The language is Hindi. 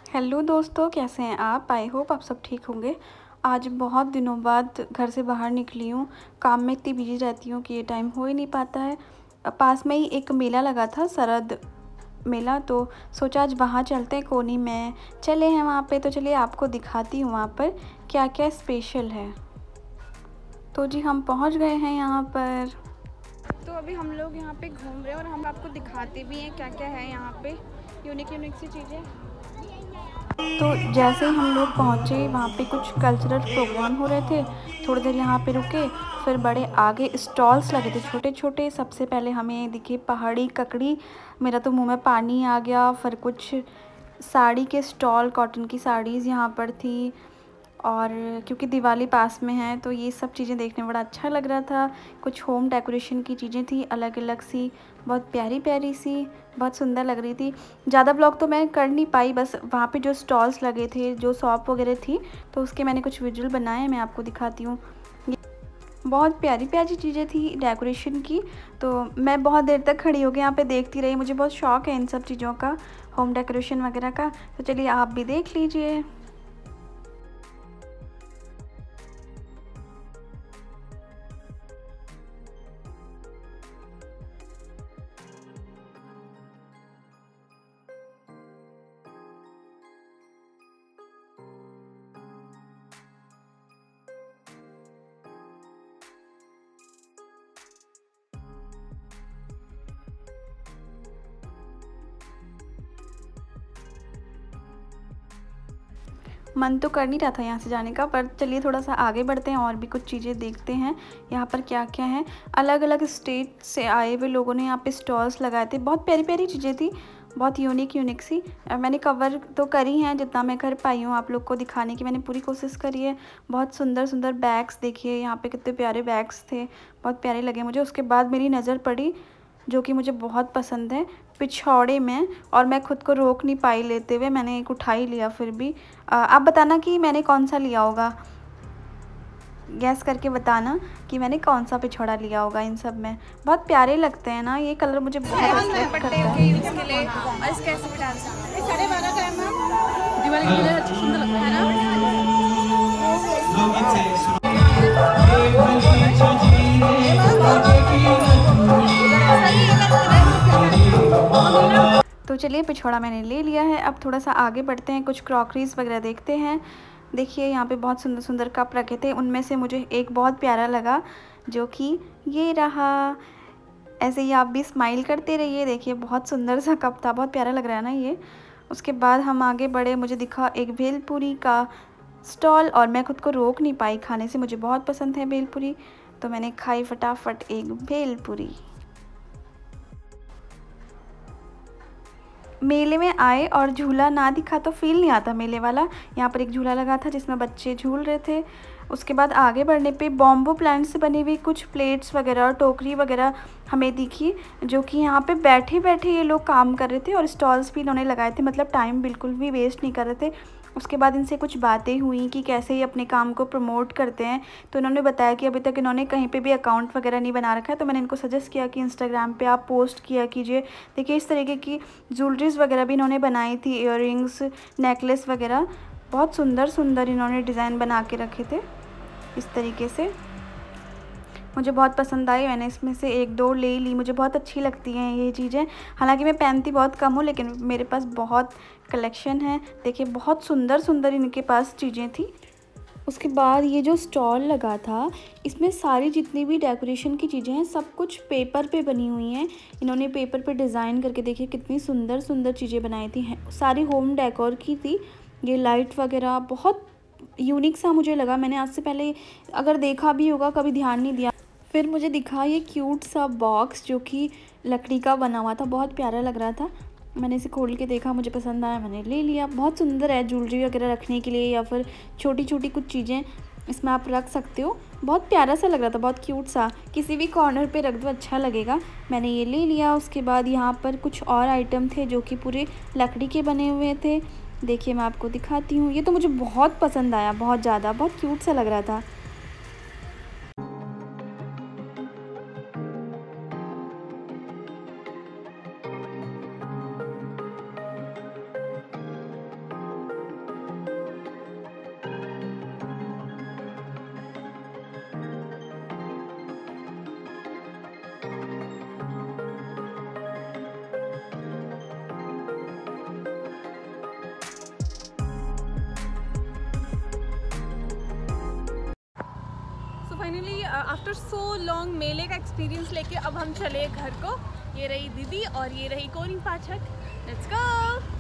हेलो दोस्तों, कैसे हैं आप? आई होप आप सब ठीक होंगे। आज बहुत दिनों बाद घर से बाहर निकली हूँ। काम में इतनी बिजी रहती हूँ कि ये टाइम हो ही नहीं पाता है। पास में ही एक मेला लगा था, सरद मेला, तो सोचा आज वहाँ चलते हैं। कोनी में चले हैं वहाँ पे, तो चलिए आपको दिखाती हूँ वहाँ पर क्या क्या स्पेशल है। तो जी हम पहुँच गए हैं यहाँ पर। तो अभी हम लोग यहाँ पे घूम रहे हैं और हम आपको दिखाते भी हैं क्या क्या है यहाँ पे, यूनिक यूनिक सी चीज़ें। तो जैसे ही हम लोग पहुँचे वहाँ पे कुछ कल्चरल प्रोग्राम हो रहे थे। थोड़ी देर यहाँ पे रुके, फिर बड़े आगे स्टॉल्स लगे थे छोटे छोटे। सबसे पहले हमें दिखी पहाड़ी ककड़ी, मेरा तो मुंह में पानी आ गया। फिर कुछ साड़ी के स्टॉल, कॉटन की साड़ीज़ यहाँ पर थी। और क्योंकि दिवाली पास में है तो ये सब चीज़ें देखने में बड़ा अच्छा लग रहा था। कुछ होम डेकोरेशन की चीज़ें थी अलग अलग सी, बहुत प्यारी प्यारी सी, बहुत सुंदर लग रही थी। ज़्यादा ब्लॉग तो मैं कर नहीं पाई, बस वहाँ पे जो स्टॉल्स लगे थे, जो शॉप वगैरह थी, तो उसके मैंने कुछ विजुअल बनाए, मैं आपको दिखाती हूँ। बहुत प्यारी प्यारी चीज़ें थी डेकोरेशन की। तो मैं बहुत देर तक खड़ी होकर यहाँ पे देखती रही। मुझे बहुत शौक़ है इन सब चीज़ों का, होम डेकोरेशन वगैरह का। तो चलिए आप भी देख लीजिए। मन तो कर नहीं रहा था यहाँ से जाने का, पर चलिए थोड़ा सा आगे बढ़ते हैं और भी कुछ चीज़ें देखते हैं यहाँ पर क्या क्या है। अलग अलग स्टेट से आए हुए लोगों ने यहाँ पे स्टॉल्स लगाए थे। बहुत प्यारी प्यारी चीज़ें थी, बहुत यूनिक यूनिक सी। मैंने कवर तो करी हैं जितना मैं कर पाई हूँ, आप लोग को दिखाने की मैंने पूरी कोशिश करी है। बहुत सुंदर सुंदर बैग्स देखिए यहाँ पे, कितने प्यारे बैग्स थे, बहुत प्यारे लगे मुझे। उसके बाद मेरी नज़र पड़ी, जो कि मुझे बहुत पसंद है, पिछौड़े में, और मैं खुद को रोक नहीं पाई लेते हुए, मैंने एक उठा ही लिया। फिर भी आप बताना कि मैंने कौन सा लिया होगा, गैस करके बताना कि मैंने कौन सा पिछौड़ा लिया होगा। इन सब में बहुत प्यारे लगते हैं ना, ये कलर मुझे बहुत अट्रैक्ट करता है। तो चलिए पिछौड़ा मैंने ले लिया है। अब थोड़ा सा आगे बढ़ते हैं, कुछ क्रॉकरीज वगैरह देखते हैं। देखिए यहाँ पे बहुत सुंदर सुंदर कप रखे थे, उनमें से मुझे एक बहुत प्यारा लगा, जो कि ये रहा। ऐसे ही आप भी स्माइल करते रहिए। देखिए बहुत सुंदर सा कप था, बहुत प्यारा लग रहा है ना ये। उसके बाद हम आगे बढ़े, मुझे दिखा एक भेलपूरी का स्टॉल, और मैं खुद को रोक नहीं पाई खाने से, मुझे बहुत पसंद है भेलपूरी। तो मैंने खाई फटाफट एक भेलपूरी। मेले में आए और झूला ना दिखा तो फील नहीं आता मेले वाला। यहाँ पर एक झूला लगा था जिसमें बच्चे झूल रहे थे। उसके बाद आगे बढ़ने पे बॉम्बो प्लांट से बनी हुई कुछ प्लेट्स वगैरह और टोकरी वगैरह हमें दिखी, जो कि यहाँ पे बैठे बैठे ये लोग काम कर रहे थे, और स्टॉल्स भी इन्होंने लगाए थे, मतलब टाइम बिल्कुल भी वेस्ट नहीं कर रहे थे। उसके बाद इनसे कुछ बातें हुई कि कैसे ये अपने काम को प्रमोट करते हैं। तो इन्होंने बताया कि अभी तक इन्होंने कहीं पे भी अकाउंट वगैरह नहीं बना रखा है। तो मैंने इनको सजेस्ट किया कि इंस्टाग्राम पे आप पोस्ट किया कीजिए। देखिए इस तरीके की ज्वेलरीज वगैरह भी इन्होंने बनाई थी, इयररिंग्स, नेकलेस वगैरह, बहुत सुंदर सुंदर इन्होंने डिज़ाइन बना के रखे थे इस तरीके से। मुझे बहुत पसंद आई, मैंने इसमें से एक दो ले ली। मुझे बहुत अच्छी लगती हैं ये चीज़ें, हालांकि मैं पहनती बहुत कम हूँ, लेकिन मेरे पास बहुत कलेक्शन है। देखिए बहुत सुंदर सुंदर इनके पास चीज़ें थी। उसके बाद ये जो स्टॉल लगा था, इसमें सारी जितनी भी डेकोरेशन की चीज़ें हैं सब कुछ पेपर पे बनी हुई हैं। इन्होंने पेपर पे डिज़ाइन करके देखिए कितनी सुंदर सुंदर चीज़ें बनाई थी, सारी होम डेकोर की थी। ये लाइट वगैरह बहुत यूनिक सा मुझे लगा, मैंने आज से पहले अगर देखा भी होगा कभी ध्यान नहीं दिया। फिर मुझे दिखा ये क्यूट सा बॉक्स, जो कि लकड़ी का बना हुआ था, बहुत प्यारा लग रहा था। मैंने इसे खोल के देखा, मुझे पसंद आया, मैंने ले लिया। बहुत सुंदर है, ज्वेलरी वगैरह रखने के लिए या फिर छोटी छोटी कुछ चीज़ें इसमें आप रख सकते हो। बहुत प्यारा सा लग रहा था, बहुत क्यूट सा, किसी भी कॉर्नर पे रख दो अच्छा लगेगा। मैंने ये ले लिया। उसके बाद यहाँ पर कुछ और आइटम थे जो कि पूरे लकड़ी के बने हुए थे। देखिए मैं आपको दिखाती हूँ, ये तो मुझे बहुत पसंद आया, बहुत ज़्यादा, बहुत क्यूट सा लग रहा था। फाइनली आफ्टर सो लॉन्ग मेले का एक्सपीरियंस लेके अब हम चले घर को। ये रही दीदी और ये रही कोनी पाठक। Let's go.